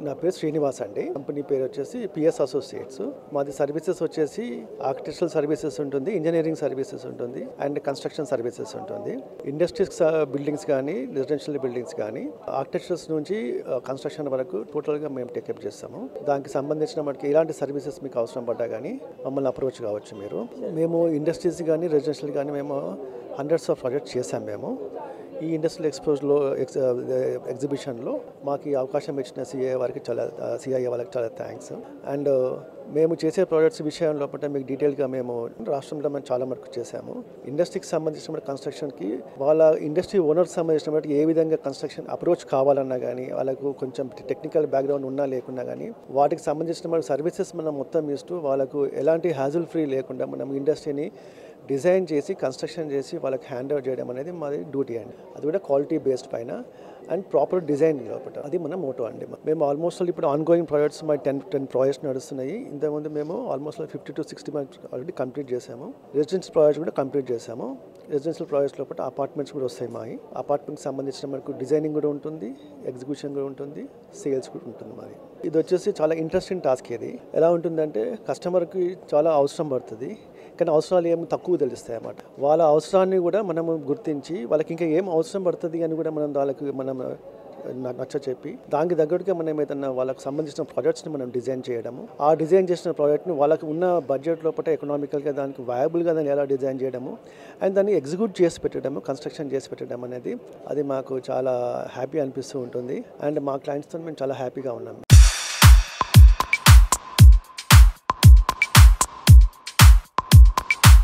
నా పేరు శ్రీనివాస్ అండి. కంపెనీ పేరు వచ్చేసి పిఎస్ అసోసియేట్స్. మాది సర్వీసెస్ వచ్చేసి ఆర్కిటెక్చరల్ సర్వీసెస్ ఉంటుంది, ఇంజనీరింగ్ సర్వీసెస్ ఉంటుంది అండ్ కన్స్ట్రక్షన్ సర్వీసెస్ ఉంటుంది. ఇండస్ట్రీస్ బిల్డింగ్స్ కానీ, రెసిడెన్షియల్ బిల్డింగ్స్ కానీ, ఆర్కిటెక్చర్స్ నుంచి కన్స్ట్రక్షన్ వరకు టోటల్గా మేము టేకప్ చేస్తాము. దానికి సంబంధించిన మనకి ఎలాంటి సర్వీసెస్ మీకు అవసరం పడ్డా కానీ మమ్మల్ని అప్రోచ్ కావచ్చు మీరు. మేము ఇండస్ట్రీస్ కానీ, రెసిడెన్షియల్ కానీ మేము హండ్రెడ్స్ ఆఫ్ ప్రాజెక్ట్స్ చేసాం మేము. ఈ ఇండస్ట్రియల్ ఎగ్జిబిషన్లో మాకు ఈ అవకాశం ఇచ్చిన సిఐఏ వాళ్ళకి చాలా థ్యాంక్స్. అండ్ మేము చేసే ప్రాజెక్ట్స్ విషయంలో మీకు డీటెయిల్గా మేము రాష్ట్రంలో మేము చాలా వరకు చేసాము. ఇండస్ట్రీకి సంబంధించిన కన్స్ట్రక్షన్కి వాళ్ళ ఇండస్ట్రీ ఓనర్కి సంబంధించిన ఏ విధంగా కన్స్ట్రక్షన్ అప్రోచ్ కావాలన్నా కానీ, వాళ్ళకు కొంచెం టెక్నికల్ బ్యాక్గ్రౌండ్ ఉన్నా లేకున్నా కానీ వాటికి సంబంధించిన సర్వీసెస్ మనం మొత్తం ఇస్తూ వాళ్ళకు ఎలాంటి హ్యాజుల్ ఫ్రీ లేకుండా మనం ఇండస్ట్రీని డిజైన్ చేసి కన్స్ట్రక్షన్ చేసి వాళ్ళకి హ్యాండ్ ఓవర్ చేయడం అనేది మాది డ్యూటీ అండి. అది కూడా క్వాలిటీ బేస్డ్ పైన అండ్ ప్రాపర్ డిజైన్ లోపల, అది మన మోటో అండి. మేము ఆల్మోస్ట్ ఇప్పుడు ఆన్గోయింగ్ ప్రాజెక్ట్స్ మా 10 ప్రాజెక్ట్స్ నడుస్తున్నాయి. ఇంతకుముందు మేము ఆల్మోస్ట్ 50 to 60 ఆల్రెడీ కంప్లీట్ చేసాము. రెసిడెన్షియల్ ప్రాజెక్ట్స్ కూడా కంప్లీట్ చేసాము. రెసిడెన్షియల్ ప్రాజెక్ట్స్ లోపల అపార్ట్మెంట్స్ కూడా వస్తాయి. మా అపార్ట్మెంట్కి సంబంధించిన మనకు డిజైనింగ్ కూడా ఉంటుంది, ఎగ్జిక్యూషన్ కూడా ఉంటుంది, సేల్స్ కూడా ఉంటుంది. మాది ఇది వచ్చేసి చాలా ఇంట్రెస్టింగ్ టాస్క్. ఇది ఎలా ఉంటుందంటే కస్టమర్కి చాలా అవసరం పడుతుంది, కానీ అవసరాలు ఏమి తక్కువ తెలుస్తాయి అన్నమాట. వాళ్ళ అవసరాన్ని కూడా మనము గుర్తించి వాళ్ళకి ఇంకా ఏం అవసరం పడుతుంది అని కూడా మనం నచ్చ చెప్పి దానికి తగ్గట్టుగా మనం ఏదైనా వాళ్ళకి సంబంధించిన ప్రాజెక్ట్స్ని మనం డిజైన్ చేయడము, ఆ డిజైన్ చేసిన ప్రాజెక్ట్ని వాళ్ళకి ఉన్న బడ్జెట్ లోపల ఎకనామికల్గా దానికి వయబుల్గా దాన్ని ఎలా డిజైన్ చేయడము అండ్ దాన్ని ఎగ్జిక్యూట్ చేసి పెట్టడము, కన్స్ట్రక్షన్ చేసి పెట్టడం అనేది అది మాకు చాలా హ్యాపీ అనిపిస్తూ ఉంటుంది. అండ్ మా క్లయింట్స్తో మేము చాలా హ్యాపీగా ఉన్నాము.